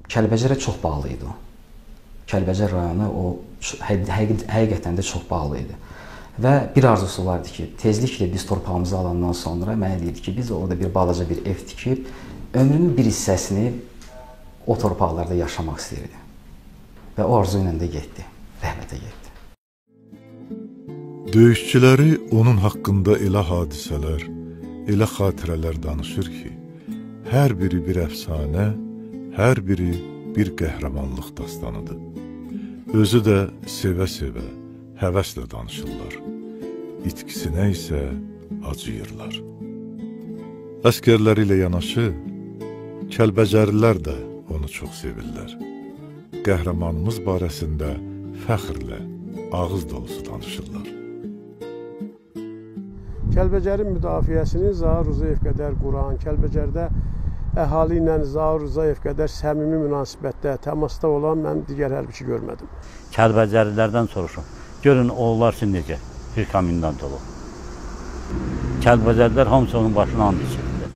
Kəlbəcərə çox bağlı idi o. Kəlbəcər rayonu o həqiqətən də çox bağlı idi. Və bir arzusu vardı ki, tezliklə biz torpağımızı alandan sonra mənə deyildi ki, biz orada bir balaca bir ev tikib, ömrünün bir hissəsini o torpaqlarda yaşamaq istəyirdi. Və o arzu ilə də getdi, rəhmətə getdi. Döyüşçüləri onun haqqında elə hadisələr, elə xatirələr danışır ki, hər biri bir əfsanə, hər biri bir qəhrəmanlıq dastanıdır. Özü də sevə-sevə, həvəslə danışırlar. İtkisinə isə acıyırlar. Əskərləri ilə yanaşı, Kəlbəcərlilər də onu çox sevirlər. Qəhrəmanımız barəsində fəxrlə, ağız dolusu danışırlar. Kəlbəcərin müdafiəsini Zaur Rzayev qədər quran, Kəlbəcərdə əhali ilə Zaur Rzayev qədər səmimi münasibətdə, təmasda olan mən digər hərbiçi görmədim. Kəlbəcərlilərdən soruşun. Görün, onlar üçün necə bir komendant olub. Kəlbəcərlilər hamısı onun başına and içirdi.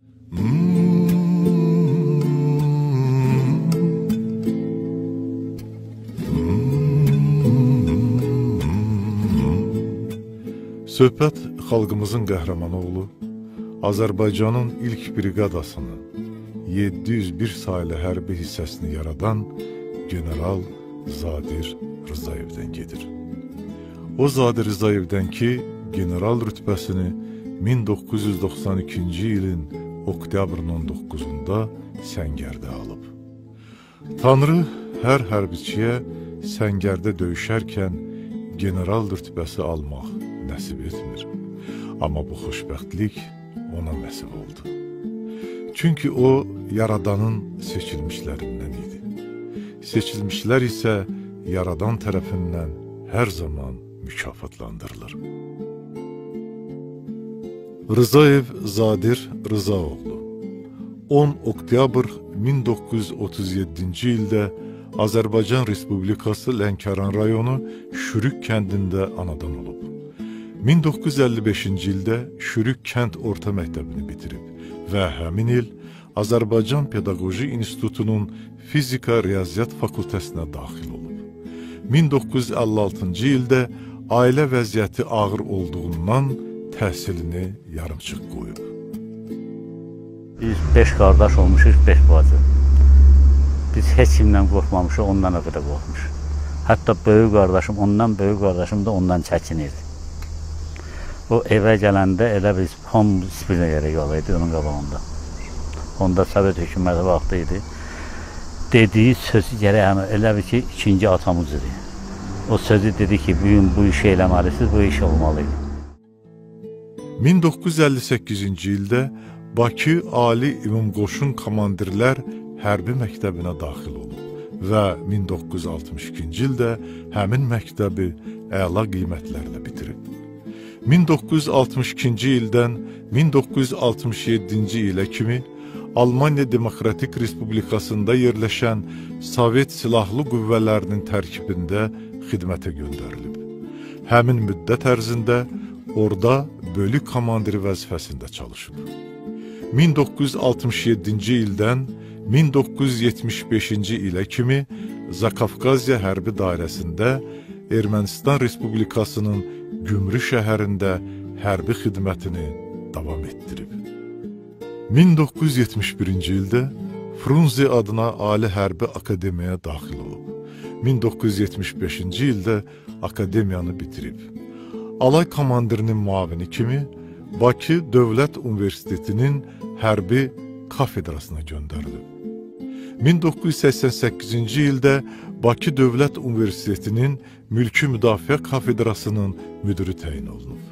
Söhbət xalqımızın qəhrəman oğlu, Azərbaycanın ilk briqadasını, 701 saylı hərbi hissəsini yaradan General Zadir Rzayevdən gedir. O Zadir Rzayevdən ki, general rütbəsini 1992-ci ilin oktyabrın 19-da Səngərdə alıb. Tanrı hər hərbiçiyə Səngərdə döyüşərkən general rütbəsi almaq nəsib etmir. Amma bu xoşbəxtlik ona nəsib oldu. Çünki o, Yaradanın seçilmişlərindən idi. Seçilmişlər isə Yaradan tərəfindən hər zaman mükafatlandırılır. Rzayev Zadir Rzaoğlu 10 oktyabr 1937-ci ildə Azərbaycan Respublikası Lənkəran rayonu Şürük kəndində anadan olub. 1955-ci ildə Şürük kənd orta məktəbini bitirib və həmin il Azərbaycan Pedaqoji İnstitutunun Fizika Riyaziyyat Fakültəsinə daxil olub. 1956-cı ildə ailə vəziyyəti ağır olduğundan təhsilini yarımçıq qoyub. Biz 5 qardaş olmuşuz, 5 bacı. Biz heç kimdən qorxmamışıq, ondan o qədər qorxmuşuz. Hətta böyük qardaşım, ondan böyük qardaşım da ondan çəkinirdi. O evə gələndə elə biz hamımız bir yerə yol idi onun qabağında. Onda Sovet hökuməti vaxtı idi. Dediyi sözü gərək elə bir ki, ikinci atamız idi. O sözü dedi ki, bu işi eləməlisiniz, bu iş olmalıydı. 1958-ci ildə Bakı Ali Ümumqoşun Komandirlər Hərbi Məktəbinə daxil olub və 1962-ci ildə həmin məktəbi əla qiymətlərlə bitirib. 1962-ci ildən 1967-ci ilə kimi Almaniya Demokratik Respublikasında yerləşən Sovet Silahlı Qüvvələrinin tərkibində xidmətə göndərilib. Həmin müddət ərzində orada bölük komandiri vəzifəsində çalışıb. 1967-ci ildən 1975-ci ilə kimi Zakafqaziya hərbi dairəsində Ermənistan Respublikasının Gümrü şəhərində hərbi xidmətini davam etdirib. 1971-ci ildə Frunze adına Ali Hərbi Akademiyaya daxil olub. 1975-ci ildə akademiyanı bitirib. Alay komandirinin müavini kimi Bakı Dövlət Universitetinin hərbi kafedrasına göndərilib. 1988-ci ildə Bakı Dövlət Universitetinin Mülki Müdafiə Kafedrasının müdürü təyin olunub.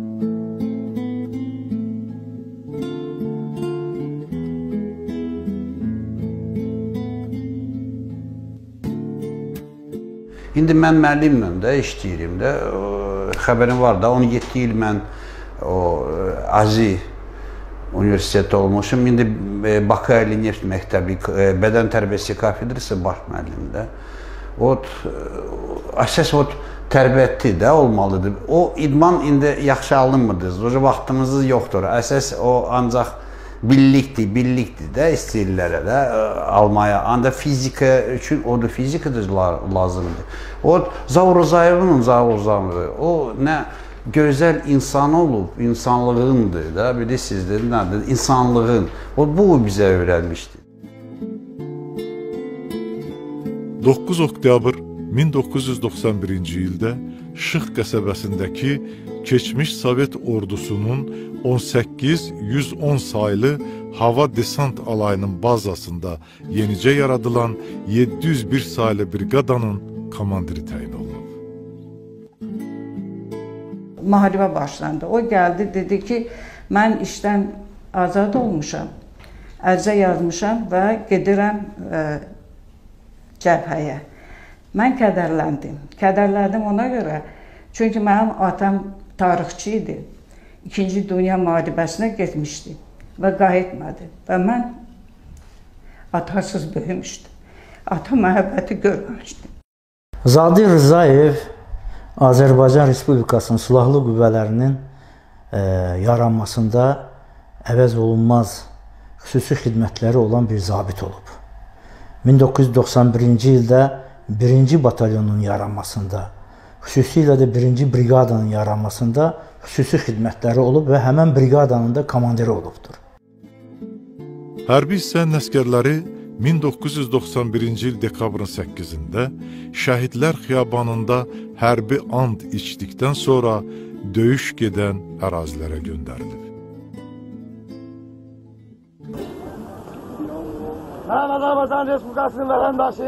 İndi mən müəllimlə də işləyirəm də, xəbərim var da, 17 il mən Azi Universitetdə olmuşum. İndi Bakı Ali Neft Məktəbi, Bədən Tərbiyəsi Kafedrası baş müəllimdə. Əsas tərbiyətli də olmalıdır. O idman indi yaxşı alınmıdır, vaxtımız yoxdur. Əsas o ancaq Birlikdir də istəyirlər də almaya. Ancaq fizika üçün orada fizika da lazımdır. O Zaur Rızayevin o nə gözəl insan olub, insanlığındır da, bilirsiniz də, nədir? İnsanlığın. Bu bizə öyrənmişdir. 9 oktyabr 1991-ci ildə Şıx qəsəbəsindəki keçmiş Sovet ordusunun 18-110 saylı hava desant alayının bazasında yenicə yaradılan 701 saylı briqadanın komandiri təyin olunub. Müharibə başlandı. O gəldi, dedi ki, mən işdən azad olmuşam, ərizə yazmışam və gedirəm cəbhəyə. Mən kədərləndim. Kədərləndim ona görə, çünki mənim atam tarixçi idi. İkinci Dünya müharibəsinə getmişdi və qayıtmadı. Və mən atasız böyümüşdüm. Ata məhəbbəti görməmişdim. Zadir Rızayev Azərbaycan Respublikasının Silahlı Qüvvələrinin yaranmasında əvəz olunmaz xüsusi xidmətləri olan bir zabit olub. 1991-ci ildə 1-ci batalyonun yaranmasında, xüsusilə də 1-ci briqadanın yaranmasında xüsusi xidmətləri olub və həmən briqadanın da komandiri olubdur. Hərbi hissənin əsgərləri 1991-ci il dekabrın 8-də Şəhidlər Xiyabanında hərbi and içdikdən sonra döyüş gedən ərazilərə göndərilib. Mən Azərbaycan Respublikasının vətəndaşı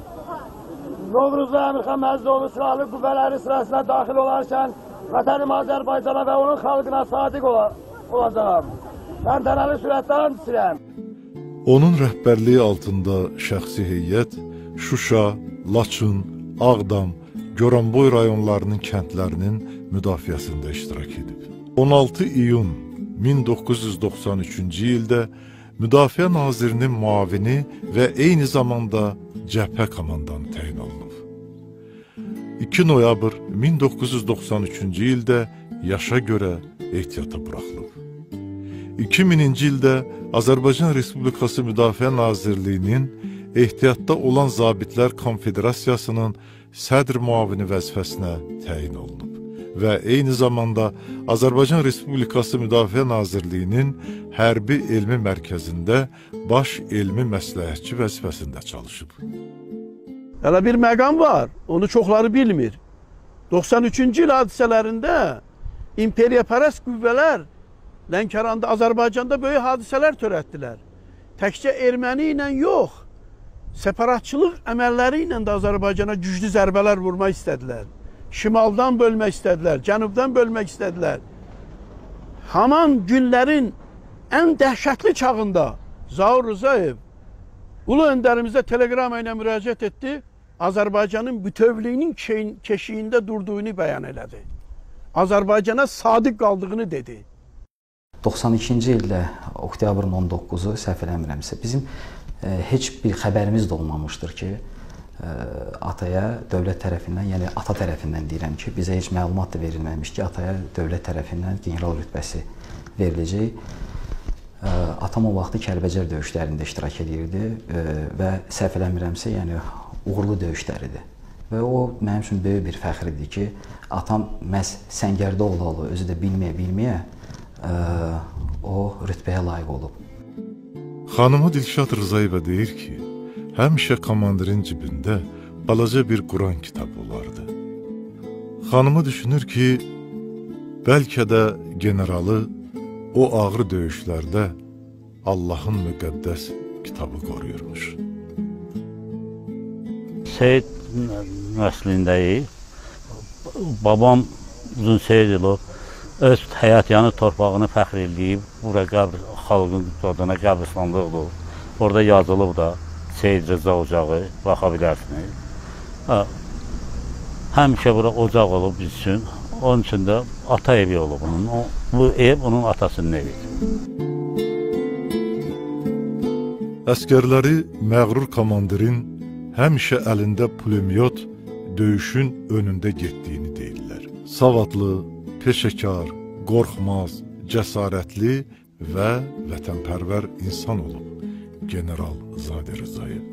Novruzlu Əmirxan Məzdoğlu Silahlı Qüvvələri sırasına daxil olarkən vətənim Azərbaycana və onun xalqına sadiq olacağam. Mən tənəli sürətdə and içirəm. Onun rəhbərliyi altında şəxsi heyət Şuşa, Laçın, Ağdam, Goranboy rayonlarının kəndlərinin müdafiəsində iştirak edib. 16 iyun 1993-cü ildə Müdafiə Nazirinin müavini və eyni zamanda cəbhə komandanı təyin olunub. 2 noyabr 1993-cü ildə yaşa görə ehtiyata buraxılıb. 2000-ci ildə Azərbaycan Respublikası Müdafiə Nazirliyinin ehtiyatda olan Zabitlər Konfederasiyasının sədr müavini vəzifəsinə təyin olunub və eyni zamanda Azərbaycan Respublikası Müdafiə Nazirliyinin Hərbi Elmi Mərkəzində baş elmi məsləhətçi vəzifəsində çalışıb. Hələ bir məqam var, onu çoxları bilmir. 93-cü il hadisələrində imperiyaparəst qüvvələr Lənkəranda, Azərbaycanda böyük hadisələr törətdilər. Təkcə erməni ilə yox, separatçılıq əməlləri ilə də Azərbaycana güclü zərbələr vurmaq istədilər. Şimaldan bölmək istədilər, cənubdan bölmək istədilər. Haman günlərin ən dəhşətli çağında Zaur Rızayev ulu öndərimizə teleqrama ilə müraciət etdi, Azərbaycanın bütövlüyünün keşiyində durduğunu bəyan elədi. Azərbaycana sadiq qaldığını dedi. 92-ci ildə oktyabrın 19-u səhv eləmirəmsə, bizim heç bir xəbərimiz də olmamışdır ki, ataya dövlət tərəfindən, yəni ata tərəfindən deyirəm ki, bizə heç məlumat da verilməmiş ki, ataya dövlət tərəfindən general rütbəsi veriləcək. Atam o vaxtı Kəlbəcər döyüşlərində iştirak edirdi və səhv eləmirəmsə, yəni uğurlu döyüşləridir. Və o mənim üçün böyük bir fəxridir ki, atam məhz səngərdə ola-ola, özü də bilməyə o rütbəyə layiq olub. Xanımı Dilşad Rızayeva deyir ki, həmişə komandirin cibində balaca bir Quran kitabı olardı. Xanımı düşünür ki, bəlkə də generalı o ağır döyüşlərdə Allahın müqəddəs kitabı qoruyurmuş. Seyid nəslindəyik. Babam uzun Seyid il o öz həyatyanı torpağını fəxr edib, bura xalqın adına qəbristanlıq olub. Orada yazılıb da Seyid Rıza ocağı, baxa bilərsiniz. Həmişə bura ocaq olub biz üçün. Onun üçün də ata evi olub onun. Bu ev onun atasının evidir. Əskərləri məğrur komandirin həmişə əlində pulemyot döyüşün önündə getdiyini deyirlər. Savadlı, peşəkar, qorxmaz, cəsarətli və vətənpərvər insan olub General Zadir Rzayev.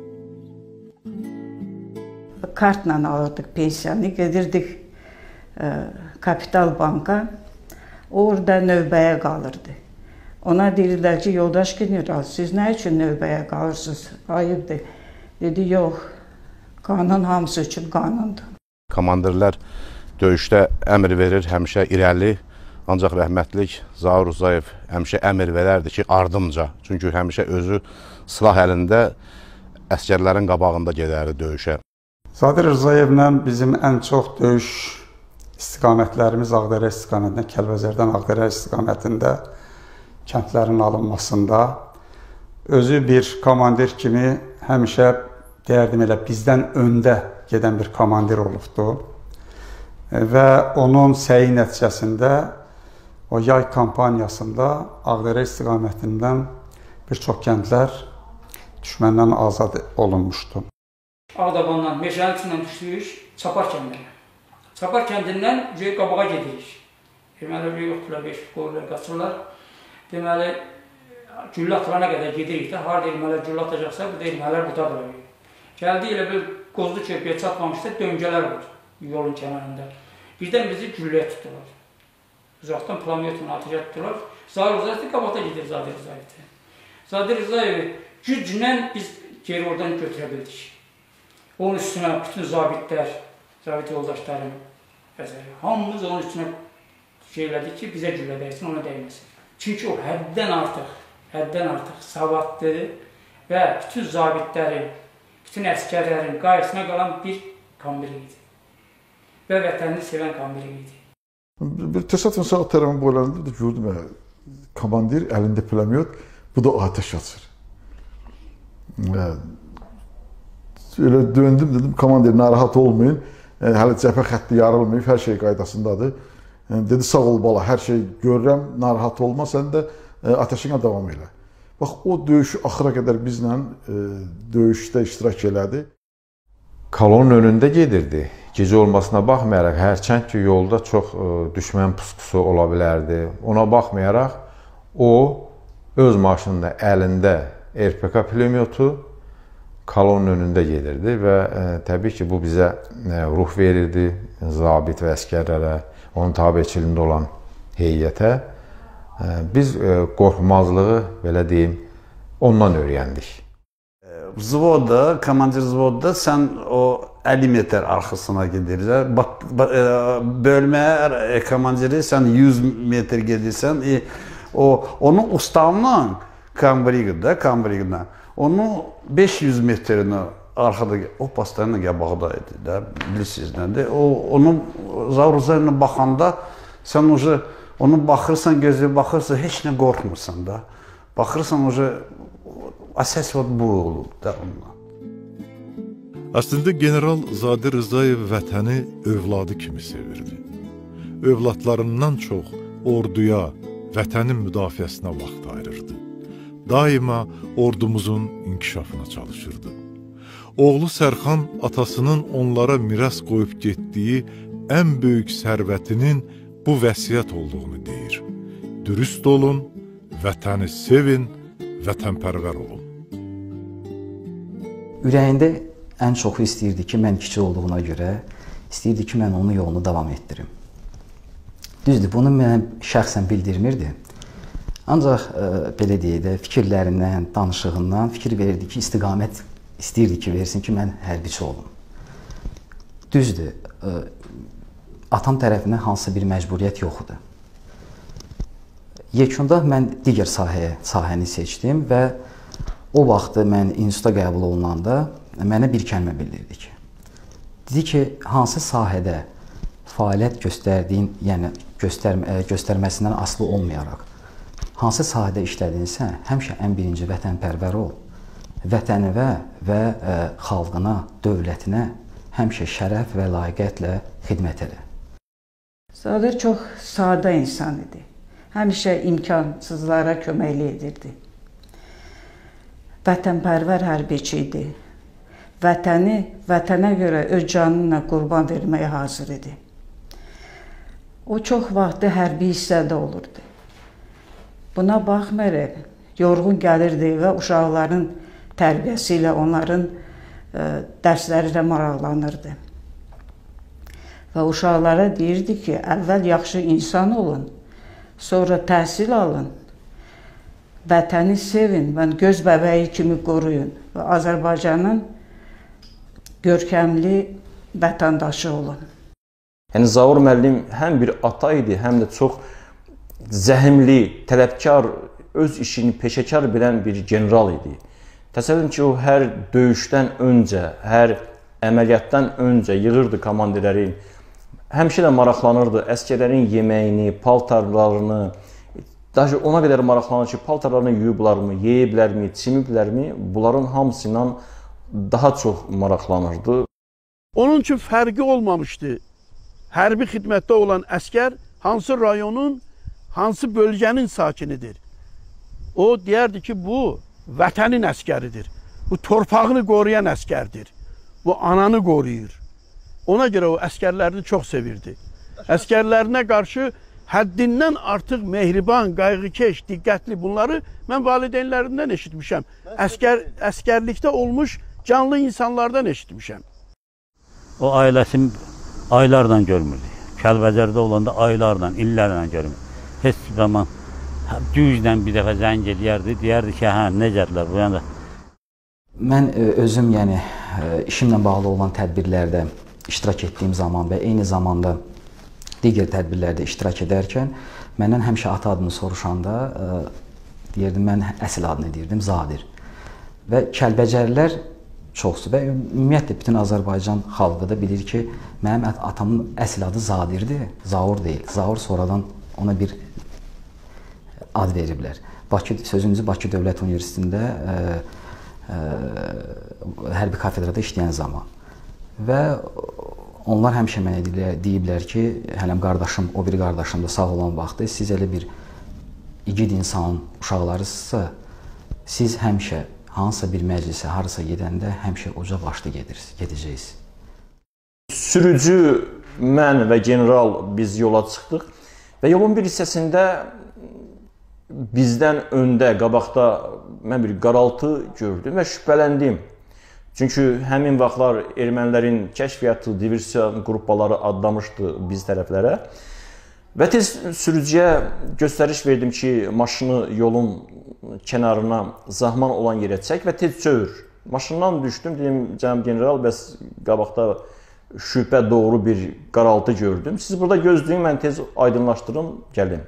Kartla alırdık pensiyanı, gedirdik Kapital Banka, orada növbəyə qalırdı. Ona deyirlər ki, yoldaş general, siz nə üçün növbəyə qalırsınız? Ayıbdır. Dedi, yox, qanun hamısı üçün qanundur. Komandirlər döyüşdə əmr verir, həmişə irəli, ancaq rəhmətlik Zaur Rzayev həmişə əmr verərdi ki, ardımca. Çünki həmişə özü silah əlində əskərlərin qabağında gedərdi döyüşə. Zadir Rzayevlə bizim ən çox döyüş istiqamətlərimiz Ağdərə istiqamətində, Kəlbəcərdən Ağdərə istiqamətində kəndlərin alınmasında özü bir komandir kimi həmişə deyərdim elə bizdən öndə gedən bir komandir olubdu. Və onun səyi nəticəsində o yay kampaniyasında Ağdərə istiqamətindən bir çox kəndlər düşməndən azad olunmuşdu. Ağdabandan, Meşənin içindən düşdük Çapar kəndinə. Çapar kəndindən qabağa gedirik. Ermənilər yoxdurlar, 5 qoyurlar, qaçırlar. Deməli, güllə atılana qədər gedirik də, harada ermənilər güllə atacaqsa, burada ermənilər buradadır. Gəldi elə bir Qozlu körpüyə çatmamışda döngələr var yolun kənarında. Birdən bizi gülləyə tutdular. Uzaqdan plamiyotunu atacaq tutdular. Zaur Rzayev qabaqda gedir Zadir Rzayev. Zadir Rzayev güclə biz geri oradan götürə bildik. Onun üstünə bütün zabitlər, zabit yoldaşlarım, hamımız onun üstünə şeylədik ki, bizə güllə dəysin, ona dəyməsin. Çünki o həddən artıq savadlı və bütün zabitlərin, bütün əskərlərin qayısına qalan bir komandir idi. Və vətənini sevən komandir idi. Bir təsadüfən sağ tərəfin boylarında da gördüm, komandir əlində pulemyot, bu da ateş açır. Öyle döndüm, dedim, komandir narahat olmayın, hələ cəbhə xətti yarılmayıb, hər şey qaydasındadır. Dedi, sağ ol bala, hər şey görürəm, narahat olma, sən də ateşinə davam elə. Bax, o döyüşü axıra qədər bizlə döyüşdə iştirak elədi. Kolonun önündə gedirdi. Gecə olmasına baxmayaraq, hərçənd ki, yolda çox düşmən puskusu ola bilərdi. Ona baxmayaraq, o öz maşınında əlində RPK pulemyotu kolonun önündə gedirdi və təbii ki, bu bizə ruh verirdi, zabit və əskərlərə, onun tabiçiliyində olan heyətə. Biz qorxmazlığı, belə deyim, ondan öyrəndik. Vzoda, komandir vzoda sən o 50 metr arxasına gedirsən, bölməyə komandiri sən 100 metr gedirsən, onun ustavla kambrigada, onun 500 metrini arxada, o pastanın qabağda idi də, bilirsiniz nədir? Onun Zaur Rzayevlə baxanda, sən onu baxırsan, gözlə baxırsan, heç nə qorxmursan da. Baxırsan, əsas bu olub da ondan. Əslində, General Zadir Rzayev vətəni övladı kimi sevirdi. Övladlarından çox orduya, vətənin müdafiəsinə vaxt ayırırdı. Daima ordumuzun inkişafına çalışırdı. Oğlu Sərxan atasının onlara miras qoyub getdiyi ən böyük sərvətinin bu vəsiyyət olduğunu deyir. Dürüst olun, vətəni sevin, vətənpərvər olun. Ürəyində ən çoxu istəyirdi ki, mən kiçik olduğuna görə, istəyirdi ki, mən onun yolunu davam etdirim. Düzdür, bunu mənə şəxsən bildirmirdi. Ancaq, belə deyək də, fikirlərindən, danışığından fikir verirdi ki, istiqamət istəyirdi ki, versin ki, mən hərbiçi olum. Düzdür, atam tərəfindən hansısa bir məcburiyyət yoxdur. Yekunda mən digər sahəni seçdim və o vaxtı mən instituta qəbul olunanda mənə bir kəlmə bildirdi ki, dedi ki, hansı sahədə fəaliyyət göstərdiyin, yəni göstərməsindən asılı olmayaraq, hansı sahədə işlədinsə, həmişə ən birinci vətənpərvər ol, vətənivə və xalqına, dövlətinə həmişə şərəf və layiqətlə xidmət edə. Zadir çox sadə insan idi. Həmişə imkansızlara köməkli edirdi. Vətənpərvər hərbiçi idi. Vətənə görə öz canına qurban verməyə hazır idi. O çox vaxtı hərbi hissədə olurdu. Buna baxmayaraq, yorğun gəlirdi və uşaqların tərbiyəsi ilə, onların dərsləri ilə maraqlanırdı. Və uşaqlara deyirdi ki, əvvəl yaxşı insan olun, sonra təhsil alın, vətəni sevin və göz bəbəyi kimi qoruyun və Azərbaycanın görkəmli vətəndaşı olun. Yəni Zaur müəllim həm bir ata idi, həm də çox zəhimli, tələbkar, öz işini peşəkar bilən bir general idi. Təsəvvür ki, o hər döyüşdən öncə, hər əməliyyatdan öncə yığırdı komandirləri, həmişə də maraqlanırdı əsgərlərin yeməyini, paltarlarını, ona qədər maraqlanır ki, paltarlarını yuyublarmı, yeyiblərmi, çimiblərmi, bunların hamısıyla daha çox maraqlanırdı. Onun üçün fərqi olmamışdı. Hərbi xidmətdə olan əskər hansı rayonun, hansı bölgənin sakinidir. O deyərdi ki, bu vətənin əskəridir. Bu torpağını qoruyan əskərdir. Bu ananı qoruyur. Ona görə o əskərlərini çox sevirdi. Əskərlərinə qarşı həddindən artıq mehriban, qayğıkeş, diqqətli bunları mən valideynlərindən eşitmişəm. Əskərlikdə olmuş canlı insanlardan eşitmişəm. O ailəsini aylarla görmürdü. Kəlbəcərdə olanda aylarla, illərlə görmürdü. Heç zaman güclə bir dəfə zəng edərdi, deyərdi ki, hə, necədirlər bu yana. Mən özüm, yəni, işimlə bağlı olan tədbirlərdə iştirak etdiyim zaman və eyni zamanda digər tədbirlərdə iştirak edərkən məndən həmişə ata adını soruşanda deyirdim, mən əsl adını deyirdim, Zadir. Və Kəlbəcərlilər çoxsu və ümumiyyətlə bütün Azərbaycan xalqı da bilir ki, mənim atamın əsl adı Zadirdir, Zaur deyil. Zaur sonradan ona bir ad veriblər. Sözünüzü Bakı Dövlət Universitetində hərbi kafedrada işləyən zaman. Və onlar həmişə mənə deyiblər ki, hələm qardaşım, o bir qardaşım da sağ olan vaxtı, siz elə bir igid insanın uşaqlarısınızsa, siz həmişə hansısa bir məclisə, harasa gedəndə həmişə uca başlı gedəcəksiniz. Sürücü, mən və general biz yola çıxdıq və yolun bir hissəsində bizdən öndə, qabaqda mən bir qaraltı gördüm və şübhələndim. Çünki həmin vaxtlar ermənilərin kəşfiyyatı, diversiyon qrupları adlamışdı biz tərəflərə. Və tez sürücüyə göstəriş verdim ki, maşını yolun kənarına, zahman olan yerə çək və tez çövür. Maşından düşdüm, dedim, cənab general, bəs qabaqda şübhə doğru bir qaraltı gördüm. Siz burada gözləyin, mən tez aydınlaşdırım, gəlim.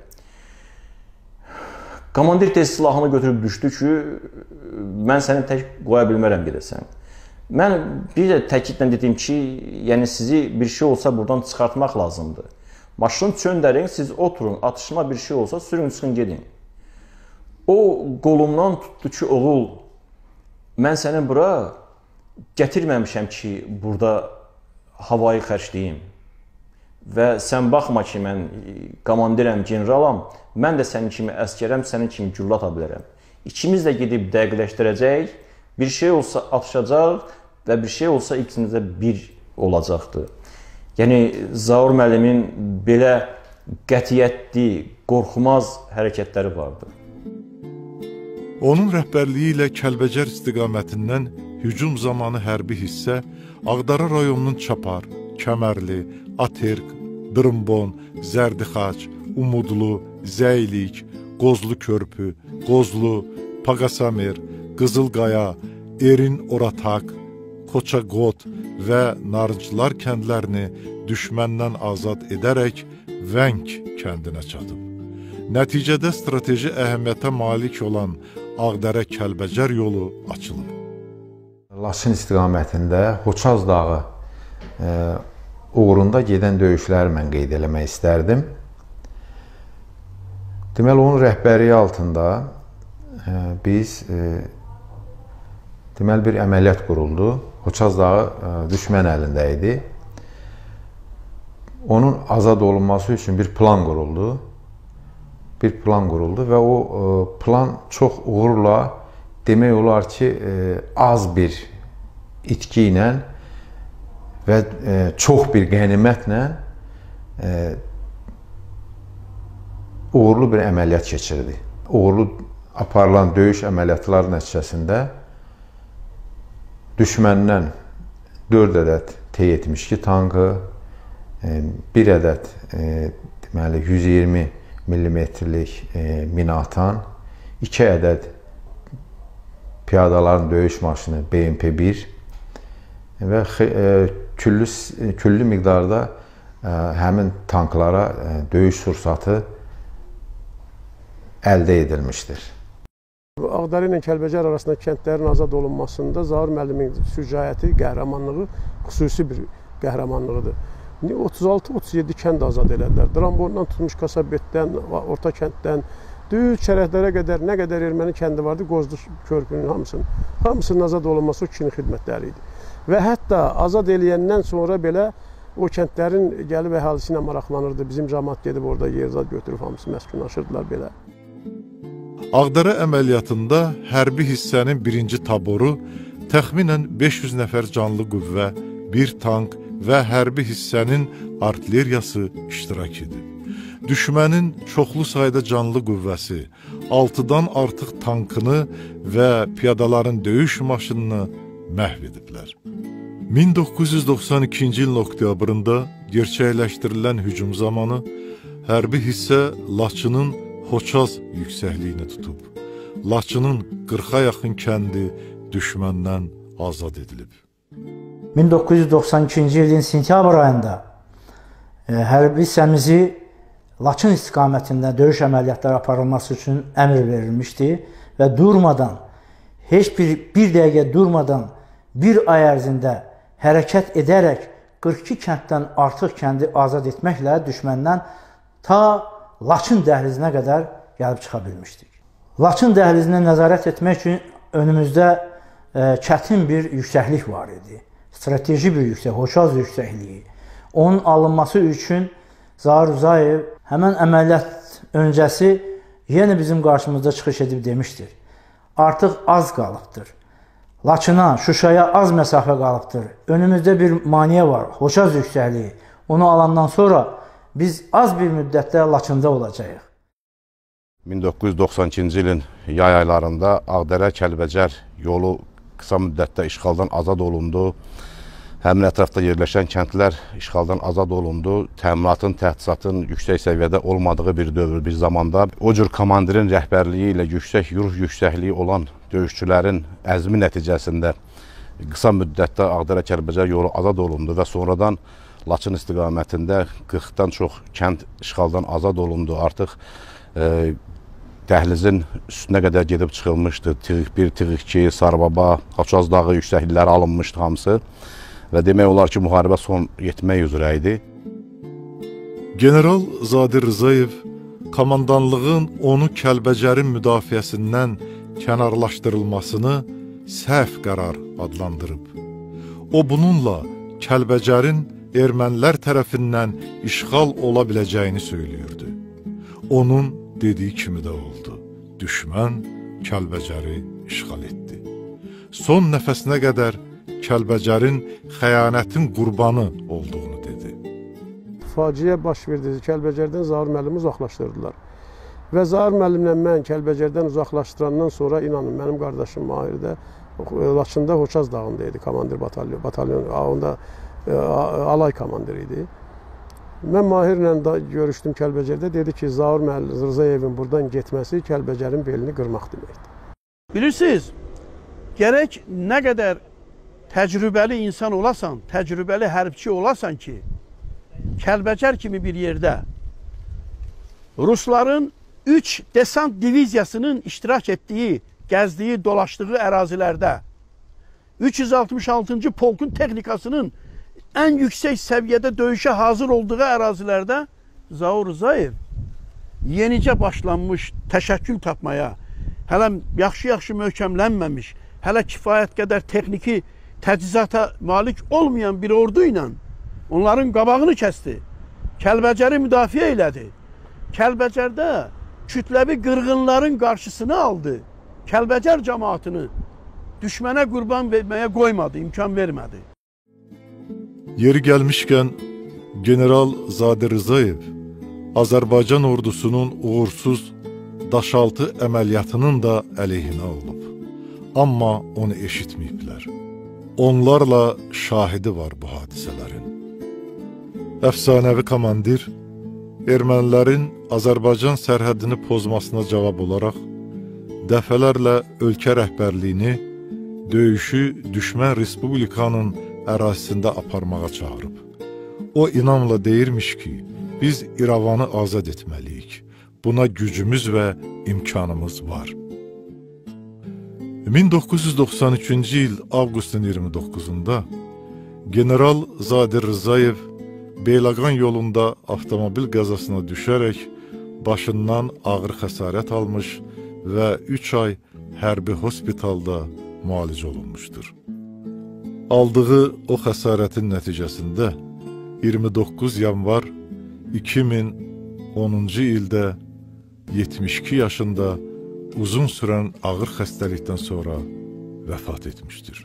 Komandir tez silahını götürüb düşdü ki, mən səni tək qoya bilmərəm gedəsən. Mən bir də təkidlə dedim ki, yəni sizi bir şey olsa buradan çıxartmaq lazımdır. Maşını çöndərin, siz oturun, atışma bir şey olsa sürün, çıxın, gedin. O qolumdan tutdu ki, oğul, mən səni bura gətirməmişəm ki, burada havayı xərcləyim. Və sən baxma ki, mən komandirəm, generalam, mən də sənin kimi əskərəm, sənin kimi güllə ata bilərəm. İkimiz də gedib dəqiqləşdirəcək, bir şey olsa atışacaq və bir şey olsa ikimizdə bir olacaqdır. Yəni, Zaur müəllimin belə qətiyyətli, qorxmaz hərəkətləri vardı. Onun rəhbərliyi ilə Kəlbəcər istiqamətindən hücum zamanı hərbi hissə Ağdara rayonunun Çapar, Kəmərli, Aterk, Dırımbon, Zərdixaç, Umudlu, Zəylik, Qozlu Körpü, Qozlu, Paqasamer, Qızılqaya, Erin Oratak, Koçaqot və Narıncılar kəndlərini düşməndən azad edərək Vəng kəndinə çatıb. Nəticədə strateji əhəmiyyətə malik olan Ağdərə-Kəlbəcər yolu açılıb. Laçın istiqamətində Xoçaz dağı uğrunda gedən döyüşləri mən qeyd eləmək istərdim. Deməli, onun rəhbərliyi altında biz deməli bir əməliyyat quruldu. Xoçaz dağı düşmən əlində idi. Onun azad olunması üçün bir plan quruldu. Və o plan çox uğurla, demək olar ki, az bir itki ilə və çox bir qənimətlə uğurlu bir əməliyyat keçirdi. uğurlu aparılan döyüş əməliyyatları nəticəsində düşməndən 4 ədəd T-72 tankı, 1 ədəd deməli 120 mm-lik mina atan, 2 ədəd piyadaların döyüş maşını BMP-1 və küllü miqdarda həmin tanklara döyüş sursatı əldə edilmişdir. Ağdərə ilə Kəlbəcər arasında kəndlərin azad olunmasında Zaur müəllimin şücaəti, qəhrəmanlığı xüsusi bir qəhrəmanlığıdır. 36-37 kənd azad elədilər. Drambondan tutmuş Kasabetdən, Orta kənddən, düz Çərəklərə qədər nə qədər erməni kəndi vardı, Qozdu körpünün hamısının azad olunması o kişinin xidmətləri idi. Və hətta azad eləyəndən sonra belə o kəndlərin gəlib əhalisi ilə maraqlanırdı. Bizim cəmaət gedib orada yerzad götürüb hamısı məskunlaşırdılar belə. Ağdərə əməliyyatında hərbi hissənin 1-ci taboru təxminən 500 nəfər canlı qüvvə, 1 tank və hərbi hissənin artilleriyası iştirak edib. Düşmənin çoxlu sayda canlı qüvvəsi, 6-dan artıq tankını və piyadaların döyüş maşınını məhv ediblər. 1992-ci ilin oktyabrında gerçəkləşdirilən hücum zamanı hərbi hissə Laçının Xoçaz yüksəkliyini tutub. Laçının 40-a yaxın kəndi düşməndən azad edilib. 1992-ci ilin sentyabr ayında hərbi hissəmizi Laçın istiqamətində döyüş əməliyyatları aparılması üçün əmr verilmişdi və durmadan, heç bir dəqiqə durmadan bir ay ərzində hərəkət edərək 42 kənddən artıq kəndi azad etməklə düşməndən ta Laçın dəhlizinə qədər gəlib çıxa bilmişdik. Laçın dəhlizinə nəzarət etmək üçün önümüzdə çətin bir yüksəklik var idi. Strateji bir yüksək, Xoçaz yüksəkliyi. Onun alınması üçün Zaur Rzayev həmən əməliyyat öncəsi yenə bizim qarşımızda çıxış edib demişdir. Artıq az qalıbdır. Laçına, Şuşaya az məsafə qalıbdır. Önümüzdə bir maneə var, Xoçaz yüksəkliyi. Onu alandan sonra biz az bir müddətdə Laçında olacağıq. 1992-ci ilin yay aylarında Ağdərə Kəlbəcər yolu qısa müddətdə işğaldan azad olundu. Həmin ətrafda yerləşən kəndlər işğaldan azad olundu. Təminatın, təchizatın yüksək səviyyədə olmadığı bir dövr, bir zamanda o cür komandirin rəhbərliyi ilə yüksək ruh yüksəkliyi olan döyüşçülərin əzmi nəticəsində qısa müddətdə Ağdərə Kəlbəcər yolu azad olundu və sonradan Laçın istiqamətində 40-dan çox kənd işğaldan azad olundu. Artıq dəhlizin üstünə qədər gedib çıxılmışdı. Tiğ 1, Tiğ 2, Sarbaba, Xoçaz dağı yüksəklikləri alınmışdı hamısı. Və demək olar ki, müharibə son yetmək üzrə idi. General Zadir Rzayev komandanlığın onu Kəlbəcərin müdafiəsindən kənarlaşdırılmasını səhv qərar adlandırıb. O bununla Kəlbəcərin ermənilər tərəfindən işğal ola biləcəyini söylüyordu. Onun dediyi kimi də oldu. Düşmən Kəlbəcəri işğal etdi. Son nəfəsinə qədər Kəlbəcərin xəyanətin qurbanı olduğunu dedi. Faciə baş verdi. Kəlbəcərdən Zaur müəllimi uzaqlaşdırdılar. Və Zaur müəllimlə mən Kəlbəcərdən uzaqlaşdırandan sonra inanın mənim qardaşım Mahir də Laçında Xoçaz dağında idi, komandir batalyon, onda alay komandiri idi. Mən Mahirlə görüşdüm Kəlbəcərdə, dedi ki, Zaur Rzayevin buradan getməsi Kəlbəcərin belini qırmaq deməkdir. Bilirsiniz, gərək nə qədər təcrübəli insan olasan, təcrübəli hərbçi olasan ki, Kəlbəcər kimi bir yerdə Rusların 3 desant diviziyasının iştirak etdiyi, gəzdiyi, dolaşdığı ərazilərdə 366-cı polkun texnikasının ən yüksək səviyyədə döyüşə hazır olduğu ərazilərdə Zaur Rzayev yenicə başlanmış təşəkkül tapmaya, hələ yaxşı-yaxşı möhkəmlənməmiş, hələ kifayət qədər texniki təchizata malik olmayan bir ordu ilə onların qabağını kəsdi. Kəlbəcəri müdafiə elədi. Kəlbəcərdə kütləvi qırğınların qarşısını aldı. Kəlbəcər cəmaatını düşmənə qurban verməyə qoymadı, imkan vermədi. Yeri gəlmişkən, General Zadir Rzayev Azərbaycan ordusunun uğursuz Daşaltı əməliyyatının da əleyhinə olub. Amma onu eşitməyiblər. Onlarla şahidi var bu hadisələrin. Əfsanəvi komandir ermənilərin Azərbaycan sərhədini pozmasına cavab olaraq dəfələrlə ölkə rəhbərliyini döyüşü düşmən respublikanın ərazisində aparmağa çağırıb. O inamla deyirmiş ki, biz İrəvanı azad etməliyik. Buna gücümüz və imkanımız var. 1993-cü il avqustun 29-da General Zadir Rzayev Beyləqan yolunda avtomobil qəzasına düşərək başından ağır xəsarət almış və 3 ay hərbi hospitalda müalicə olunmuşdur. Aldığı o xəsarətin nəticəsində 29 yanvar 2010-cu ildə 72 yaşında uzun sürən ağır xəstəlikdən sonra vəfat etmişdir.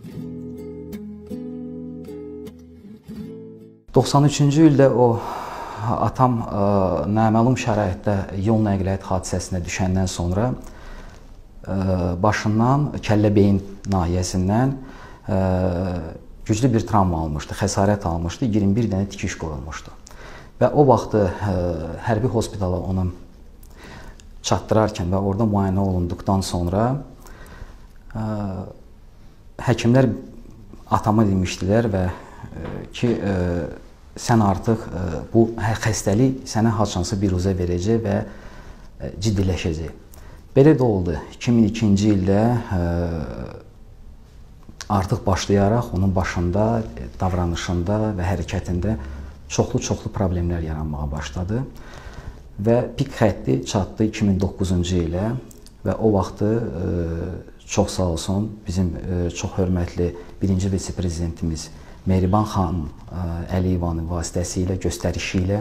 93-cü ildə o atam naməlum şəraitdə yol nəqliyyat hadisəsinə düşəndən sonra başından kəllə-beyin nahiyəsindən güclü bir travma almışdı, xəsarət almışdı, 21 dənə tikiş qoyulmuşdu. Və o vaxtı hərbi hospitala onu çatdırarkən və orada müayinə olunduqdan sonra həkimlər atama demişdilər və ki, sən artıq bu xəstəlik sənə haçansı biruzə verəcək və ciddiləşəcək. Belə də oldu. 2002-ci ildə artıq başlayaraq onun başında, davranışında və hərəkətində çoxlu problemlər yaranmağa başladı. Və pik xətti çatdı 2009-cu ilə və o vaxtı çox sağ olsun bizim çox hörmətli birinci vitse-prezidentimiz Mehriban xanım Əliyevanın vasitəsilə, göstərişi ilə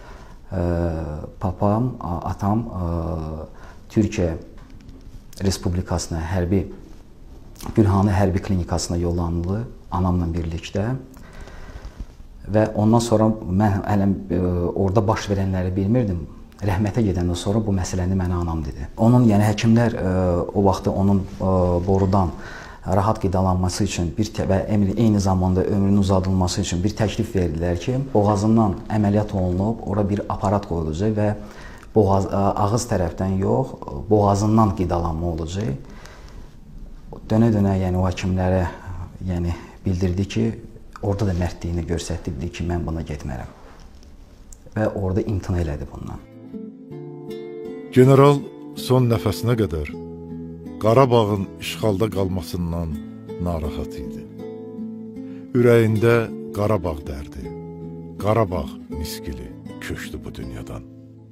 papam, atam Türkiyə Respublikasına Gülhane hərbi klinikasına yollanıldı anamla birlikdə. Və ondan sonra mən orada baş verənləri bilmirdim. Rəhmətə gedəndən sonra bu məsələni mənə anam dedi. Onun, yəni həkimlər o vaxtı onun borudan rahat qidalanması üçün və eyni zamanda ömrünün uzadılması üçün bir təklif verdilər ki, boğazından əməliyyat olunub, ora bir aparat qoyulacaq və ağız tərəfdən yox, boğazından qidalanma olacaq. Dönə-dönə yəni o həkimlərə bildirdi ki, orada da mərdliyini göstərdi ki, mən buna getmərəm. Və orada imtina elədi bundan. General son nəfəsinə qədər Qarabağın işğalda qalmasından narahat idi. Ürəyində Qarabağ dərdi, Qarabağ miskili köçdü bu dünyadan.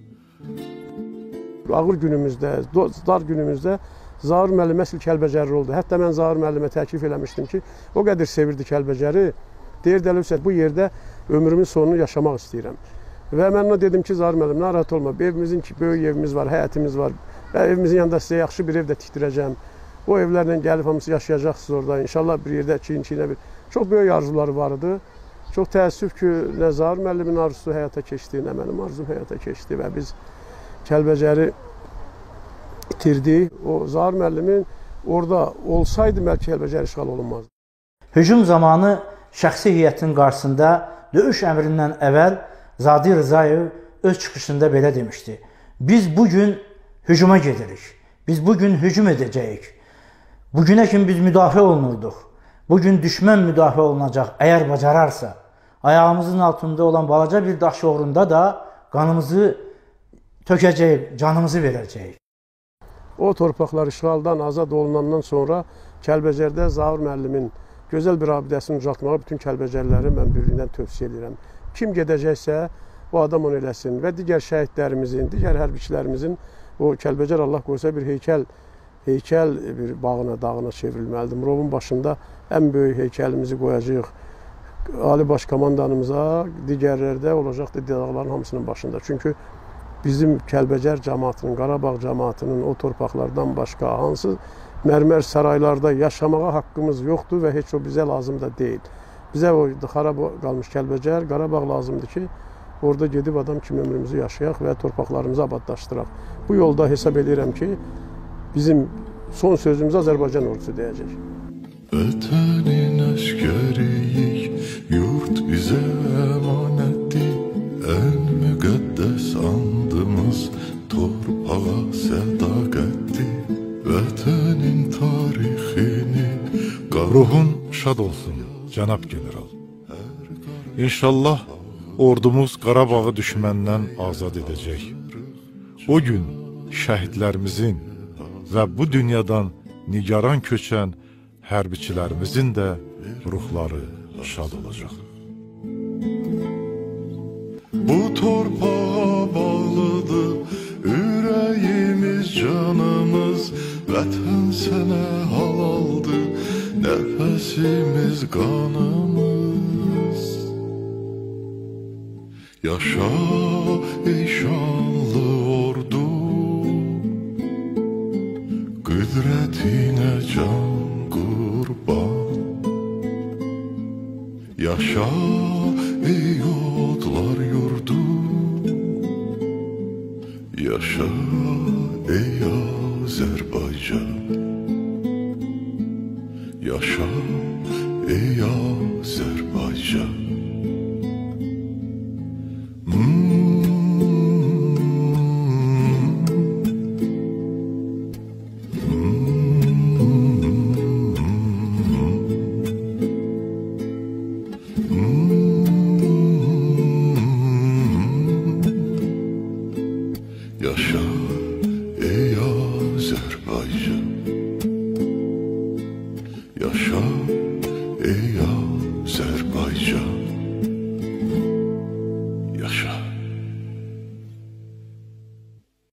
Ağır günümüzdə, dar günümüzdə Zaur müəllim əsl Kəlbəcərli oldu. Hətta mən Zaur müəllimə təklif eləmişdim ki, o qədər sevirdi Kəlbəcəri. Deyirdi, Əlövsət, bu yerdə ömrümün sonunu yaşamaq istəyirəm. Və mən ona dedim ki, Zaur müəllim, narahat olma. Evimizin ki, böyük evimiz var, həyətimiz var. Və evimizin yanında sizə yaxşı bir ev də tikdirəcəm. O evlərlə gəlib hamısı yaşayacaqsınız orada. İnşallah bir yerdə çiyin-çiyinə bir. Çox böyük arzuları var idi. Çox təəssüf ki, nə Zaur müəllimin arzusu həyata keçdi, nə mənim arzum həyata keçdi. Və biz Kəlbəcəri itirdik. O Zaur müəllimin orada olsaydı bəlkə Kəlbəcər işğal olunmazdı. Hücum zamanı şəxsi heyətin qarşısında döyüş əmrindən əvvəl Zadir Rzayev öz çıxışında belə demişdi. Biz bugün hücuma gedirik. Biz bugün hücum edəcəyik. Bugünə kimi biz müdafiə olunurduq. Bugün düşmən müdafiə olunacaq. Əgər bacararsa, ayağımızın altında olan balaca bir daş uğrunda da qanımızı tökəcəyik, canımızı verəcəyik. O torpaqlar işğaldan azad olunandan sonra Kəlbəcərdə Zaur müəllimin gözəl bir abidəsini ucaltmağa bütün Kəlbəcərliləri mən birliyindən tövsiyə edirəm. Kim gedəcəksə, o adam onu eləsin və digər şəhidlərimizin, digər hərbiçilərimizin o Kəlbəcər Allah qoysa bir heykəl bir bağına, dağına çevrilməlidir. Murovun başında ən böyük heykəlimizi qoyacağıq Ali Baş Komandanımıza, digərlərdə olacaqdır dağların hamısının başında. Çünki bizim Kəlbəcər cəmaatının, Qarabağ cəmaatının o torpaqlardan başqa hansı mərmər saraylarda yaşamağa haqqımız yoxdur və heç o bizə lazım da deyil. Bizə o xarab qalmış Kəlbəcər, Qarabağ lazımdır ki, orada gedib adam kimi ömrümüzü yaşayaq və torpaqlarımızı abadlaşdıraq. Bu yolda hesab edirəm ki, bizim son sözümüz Azərbaycan ordusu deyəcək. Vətənin əskəriyik, yurt bizə əmanətdir, ən müqəddəs andımız torpağa sədaqətdir. Vətənin tarixini ruhun şad olsun, cənab general. İnşallah ordumuz Qarabağı düşməndən azad edəcək. O gün şəhidlərimizin və bu dünyadan nigaran köçən hərbiçilərimizin də ruhları şad olacaq. Bu torpağa bağlıdır ürəyimiz, canımız, vətən sənə halaldır, nəfəsimiz, qanımız. Yaşa ey şanlı ordu, qüdrətinə can qurban. Yaşa ey odlar yurdu, yaşa ey Azərbaycan. Yaşa ey Azərbaycan. Yaşa ey Azərbaycan.